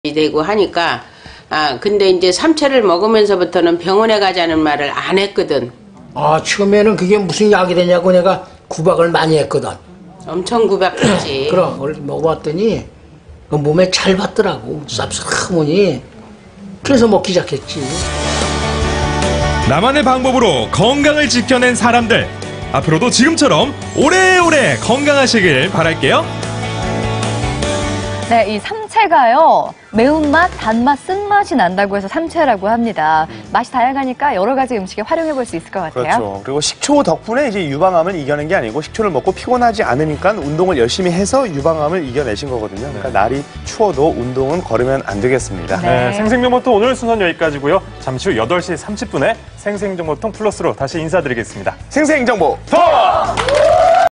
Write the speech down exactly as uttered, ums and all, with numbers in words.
되고 하니까 아 근데 이제 삼채를 먹으면서부터는 병원에 가자는 말을 안 했거든. 아 처음에는 그게 무슨 약이 되냐고 내가 구박을 많이 했거든. 엄청 구박했지. 그럼 그걸 먹어봤더니 몸에 잘 받더라고. 쌉싸름하니. 그래서 먹기 시작했지. 나만의 방법으로 건강을 지켜낸 사람들, 앞으로도 지금처럼 오래오래 건강하시길 바랄게요. 네, 이 삼채가요, 매운맛, 단맛, 쓴맛이 난다고 해서 삼채라고 합니다. 맛이 다양하니까 여러 가지 음식에 활용해 볼 수 있을 것 같아요. 그렇죠. 그리고 식초 덕분에 이제 유방암을 이겨낸 게 아니고 식초를 먹고 피곤하지 않으니까 운동을 열심히 해서 유방암을 이겨내신 거거든요. 그러니까 날이 추워도 운동은 걸으면 안 되겠습니다. 네. 네, 생생정보통 오늘 순서는 여기까지고요. 잠시 후 여덟 시 삼십 분에 생생정보통 플러스로 다시 인사드리겠습니다. 생생정보 더!